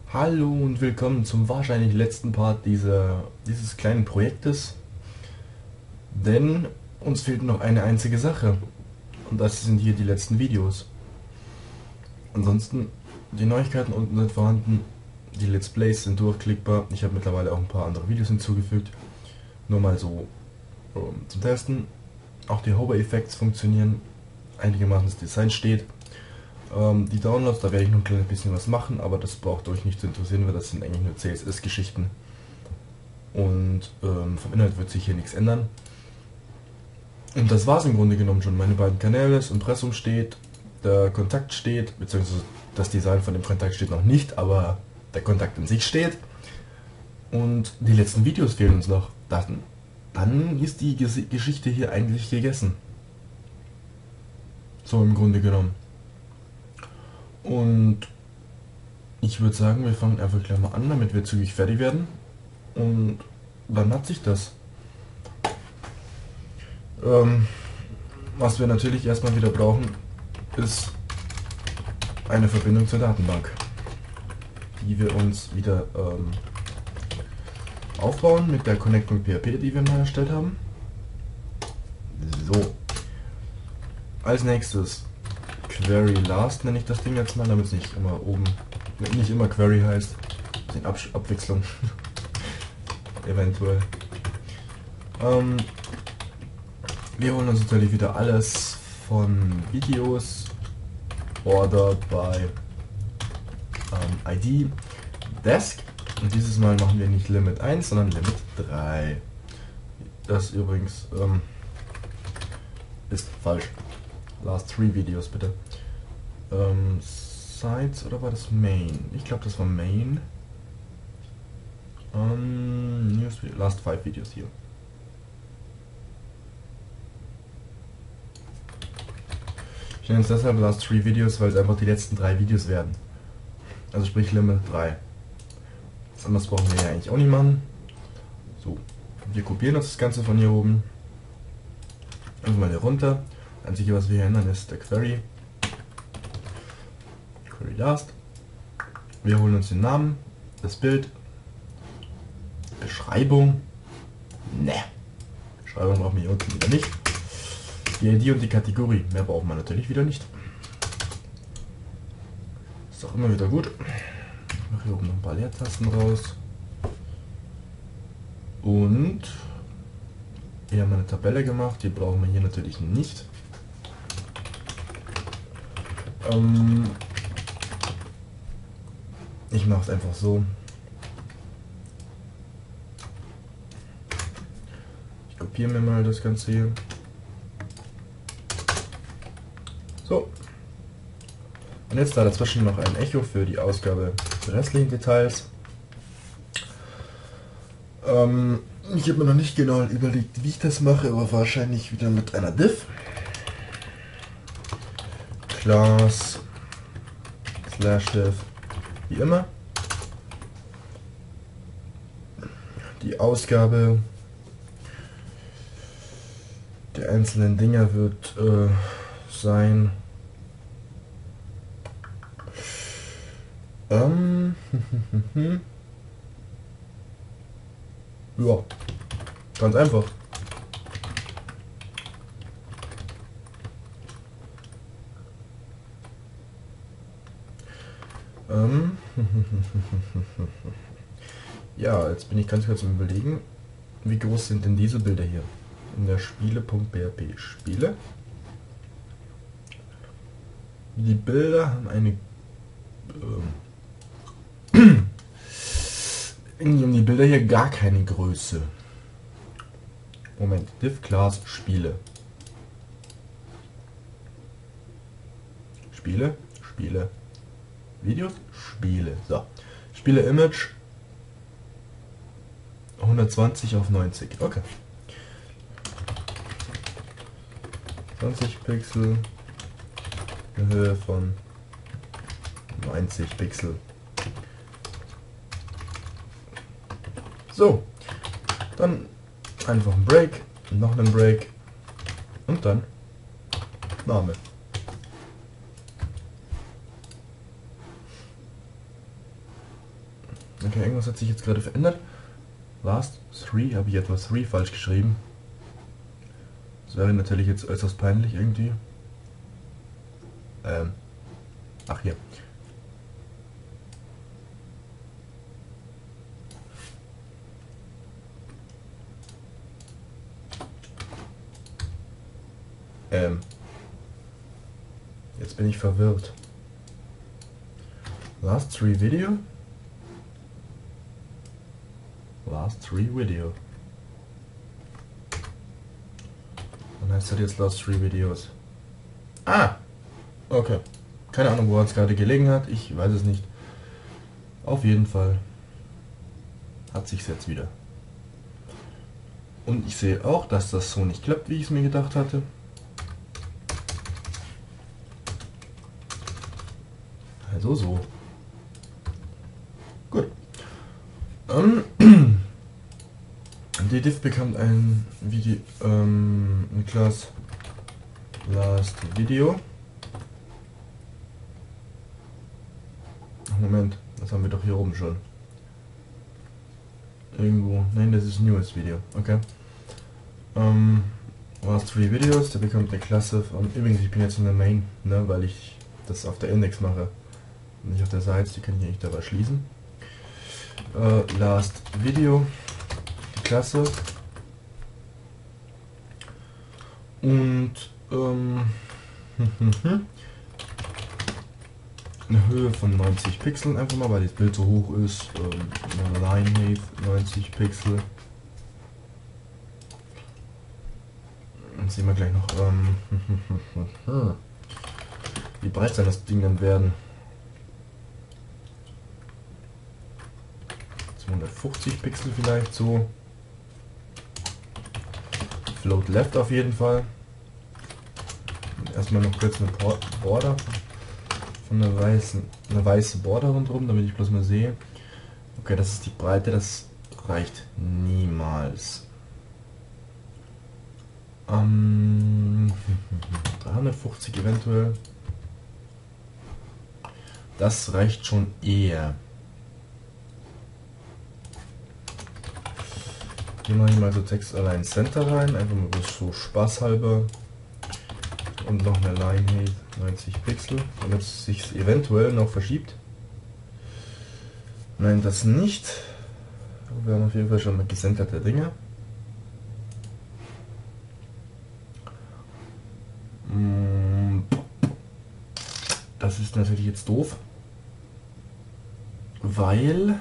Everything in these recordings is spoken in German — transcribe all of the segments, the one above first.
Hallo und willkommen zum wahrscheinlich letzten Part dieses kleinen Projektes, denn uns fehlt noch eine einzige Sache und das sind hier die letzten Videos. Ansonsten, die Neuigkeiten unten sind vorhanden, die Let's Plays sind durchklickbar, ich habe mittlerweile auch ein paar andere Videos hinzugefügt, nur mal so zum Testen. Auch die Hover Effects funktionieren, einigermaßen das Design steht. Die Downloads, da werde ich noch ein kleines bisschen was machen, aber das braucht euch nicht zu interessieren, weil das sind eigentlich nur CSS-Geschichten. Und vom Inhalt wird sich hier nichts ändern. Und das war es im Grunde genommen schon. Meine beiden Kanäle, das Impressum steht, der Kontakt steht, beziehungsweise das Design von dem Kontakt steht noch nicht, aber der Kontakt in sich steht. Und die letzten Videos fehlen uns noch. Dann ist die Geschichte hier eigentlich gegessen. So im Grunde genommen. Und ich würde sagen, wir fangen einfach gleich mal an, damit wir zügig fertig werden. Und dann hat sich das. Was wir natürlich erstmal wieder brauchen, ist eine Verbindung zur Datenbank, die wir uns wieder aufbauen mit der Connect.php, die wir mal erstellt haben. So. Als nächstes Query Last nenne ich das Ding jetzt mal, damit es nicht immer Query heißt. Abwechslung. Eventuell. Wir holen uns natürlich wieder alles von Videos, ordered by ID Desk. Und dieses Mal machen wir nicht Limit 1, sondern Limit 3. Das übrigens ist falsch. Last 3 Videos bitte. Sites oder war das Main? Ich glaube das war Main. Last 5 Videos hier. Ich nenne es deshalb Last 3 Videos, weil es einfach die letzten 3 Videos werden. Also sprich Limit 3. Was anderes brauchen wir ja eigentlich auch nicht machen. So, wir kopieren uns das Ganze von hier oben. Einfach mal hier runter. Das Einzige, was wir hier ändern, ist der Query. Query Last. Wir holen uns den Namen, das Bild, Beschreibung. Ne. Beschreibung brauchen wir hier unten wieder nicht. Die ID und die Kategorie. Mehr brauchen wir natürlich wieder nicht. Ist auch immer wieder gut. Ich mache hier oben noch ein paar Leertasten raus. Und wir haben eine Tabelle gemacht. Die brauchen wir hier natürlich nicht. Ich mache es einfach so. Ich kopiere mir mal das Ganze hier. So. Und jetzt da dazwischen noch ein Echo für die Ausgabe der restlichen Details. Ich habe mir noch nicht genau überlegt, wie ich das mache, aber wahrscheinlich wieder mit einer Div. Class /div, wie immer. Die Ausgabe der einzelnen Dinger wird sein ja, ganz einfach. Ja, jetzt bin ich ganz kurz am Überlegen, wie groß sind denn diese Bilder hier in der Spiele.php. Spiele. Die Bilder haben eine irgendwie um die Bilder hier gar keine Größe. Moment, div class Spiele. Spiele, Spiele, Videos, Spiele. So, Spiele Image 120 auf 90. Okay. 20 Pixel, eine Höhe von 90 Pixel. So, dann einfach ein Break, noch einen Break und dann Name. Okay, irgendwas hat sich jetzt gerade verändert. Last 3, habe ich etwa 3 falsch geschrieben. Das wäre natürlich jetzt äußerst peinlich irgendwie. Ach hier. Jetzt bin ich verwirrt. Last 3 Video? Last 3 Video. Dann heißt das jetzt Last 3 Videos. Ah! Okay. Keine Ahnung, woran es gerade gelegen hat. Ich weiß es nicht. Auf jeden Fall hat sich's jetzt wieder. Und ich sehe auch, dass das so nicht klappt, wie ich es mir gedacht hatte. Also so. Gut. Die diff bekommt ein Video, ein Class Last Video. Moment, das haben wir doch hier oben schon. Irgendwo. Nein, das ist Newest Video. Okay. Last 3 Videos, der bekommt eine Klasse von. Übrigens, ich bin jetzt in der Main, ne, weil ich das auf der Index mache. Nicht auf der Seite, die kann ich nicht dabei schließen. Last Video, die Klasse. Und eine Höhe von 90 Pixeln einfach mal, weil das Bild so hoch ist. Eine Line Height 90 Pixel. Dann sehen wir gleich noch, wie breit soll das Ding dann werden? 250 Pixel vielleicht so. Float Left auf jeden Fall. Erstmal noch kurz eine Border von einer weiße Border rundherum, damit ich bloß mal sehe. Okay, das ist die Breite, das reicht niemals. 350 eventuell. Das reicht schon eher. Hier mache ich mal so Text Align Center rein, einfach mal so spaßhalber. Und noch eine Line Height 90 Pixel, damit es sich eventuell noch verschiebt. Nein, das nicht. Wir haben auf jeden Fall schon mal gesenderte Dinge. Das ist natürlich jetzt doof, weil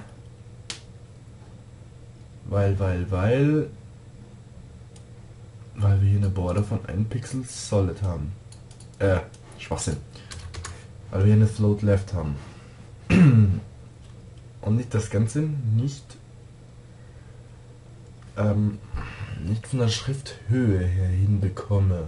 wir hier eine Border von 1 Pixel Solid haben. Schwachsinn. Weil wir hier eine Float Left haben. Und nicht das Ganze nicht von der Schrifthöhe her hinbekomme.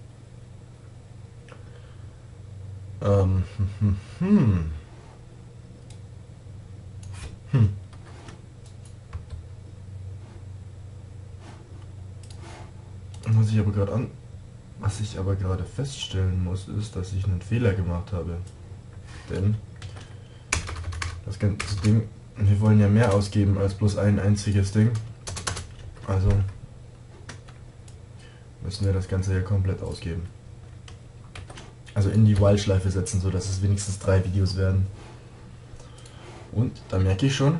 Was ich aber gerade feststellen muss, ist, dass ich einen Fehler gemacht habe. Denn das ganze Ding, wir wollen ja mehr ausgeben als bloß ein einziges Ding. Also müssen wir das Ganze ja komplett ausgeben. Also in die While-Schleife setzen, so dass es wenigstens 3 Videos werden. Und da merke ich schon.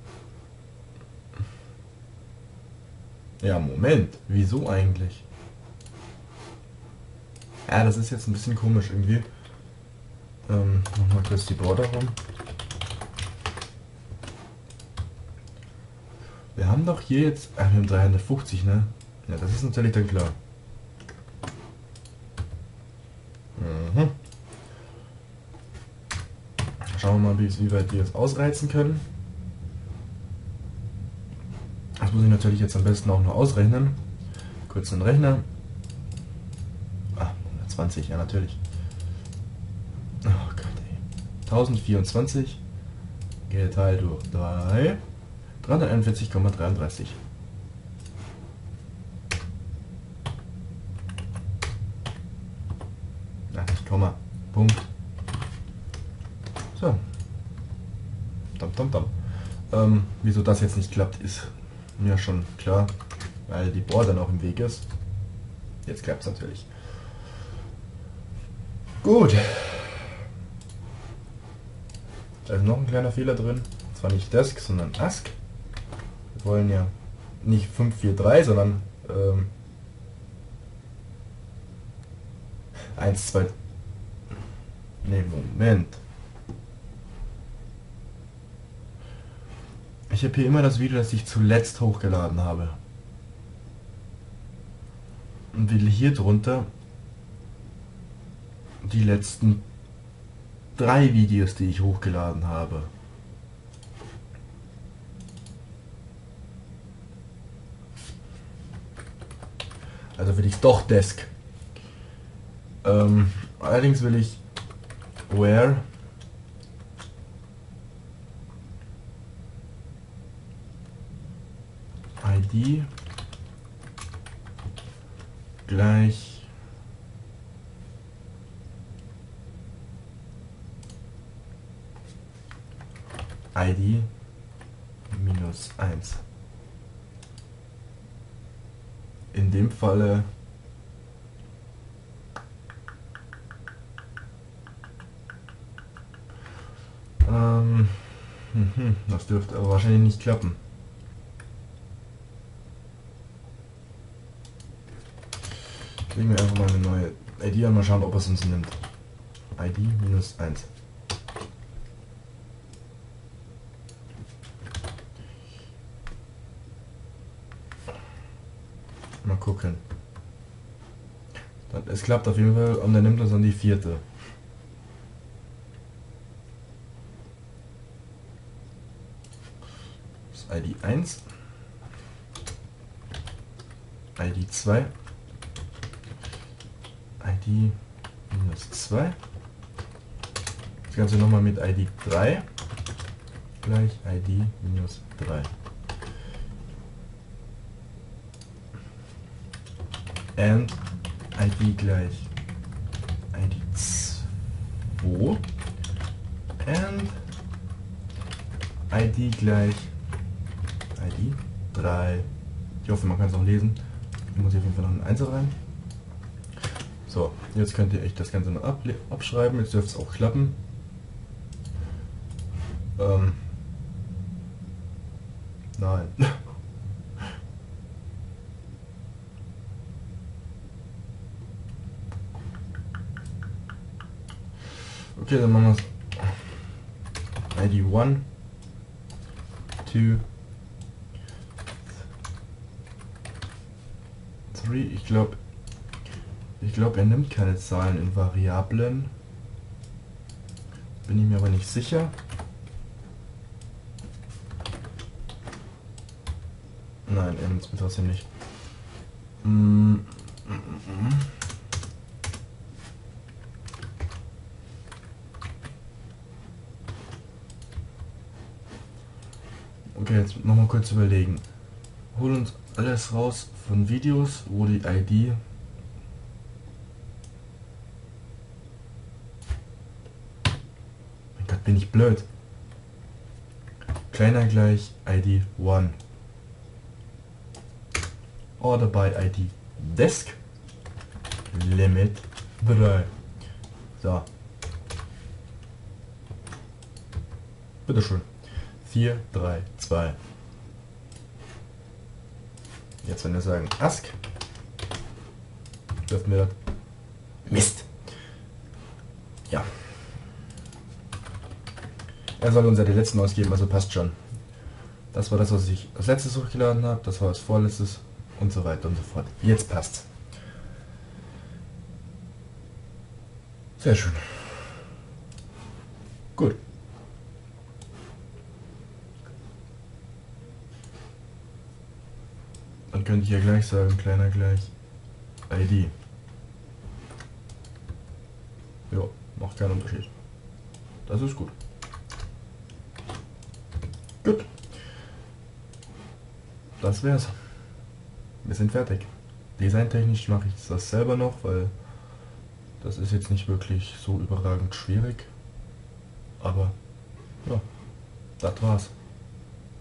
Ja, Moment, wieso eigentlich? Ja, das ist jetzt ein bisschen komisch irgendwie. Nochmal kurz die Border rum. Wir haben doch hier jetzt. Wir haben 350, ne? Ja, das ist natürlich dann klar. Schauen wir mal, wie weit wir es ausreizen können. Das muss ich natürlich jetzt am besten auch noch ausrechnen. Kurz den Rechner. 120, ja natürlich. Oh Gott, ey. 1024 geteilt durch 3. 341,33. Ach, nicht Komma. Punkt. So. Wieso das jetzt nicht klappt, ist mir schon klar, weil die Border noch im Weg ist. Jetzt klappt es natürlich. Gut. Da ist noch ein kleiner Fehler drin. Zwar nicht Desk, sondern Ask. Wir wollen ja nicht 543, sondern 1, 2. Ne, Moment. Ich habe hier immer das Video, das ich zuletzt hochgeladen habe. Und will hier drunter die letzten 3 Videos, die ich hochgeladen habe. Also will ich doch Desk. Allerdings will ich where ID gleich ID minus 1. In dem Falle das dürfte aber wahrscheinlich nicht klappen. Legen wir einfach mal eine neue ID an, mal schauen, ob es uns nimmt. ID minus 1. Mal gucken. Es klappt auf jeden Fall und dann nimmt uns dann die 4. Das ist ID 1. ID 2. ID minus 2. Das Ganze nochmal mit ID 3 gleich ID minus 3. And ID gleich ID 2 and ID gleich ID 3. Ich hoffe, man kann es auch lesen. Ich muss hier auf jeden Fall noch ein 1 rein. So, jetzt könnt ihr echt das Ganze noch abschreiben. Jetzt dürfte es auch klappen. Nein. Okay, dann machen wir es. ID 1, 2, 3. Ich glaube, er nimmt keine Zahlen in Variablen. Bin ich mir aber nicht sicher. Nein, er nimmt es mir trotzdem nicht. Okay, jetzt nochmal kurz überlegen. Hol uns alles raus von Videos, wo die ID mein Gott, bin ich blöd. Kleiner gleich ID 1. Order by ID Desk Limit 3. So. Bitteschön. 4, 3, 2. Jetzt, wenn wir sagen Ask, dürfen wir Mist. Ja. Er soll uns ja die letzten ausgeben, also passt schon. Das war das, was ich als letztes hochgeladen habe, das war als vorletztes und so weiter und so fort. Jetzt passt's. Sehr schön. Gut. Dann könnte ich ja gleich sagen, kleiner gleich ID. Jo, macht keinen Unterschied. Das ist gut. Gut. Das wär's. Wir sind fertig. Designtechnisch mache ich das selber noch, weil das ist jetzt nicht wirklich so überragend schwierig. Aber ja, das war's.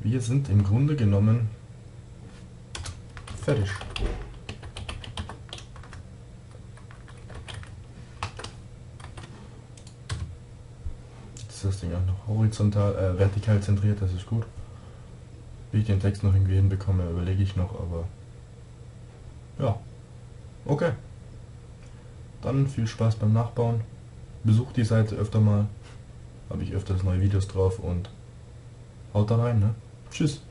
wir sind im Grunde genommen fertig. Jetzt ist das Ding auch noch horizontal, vertikal zentriert, das ist gut. Wie ich den Text noch irgendwie hinbekomme, überlege ich noch, aber ja, okay. Dann viel Spaß beim Nachbauen. Besucht die Seite öfter mal, habe ich öfters neue Videos drauf und haut da rein, ne? Tschüss.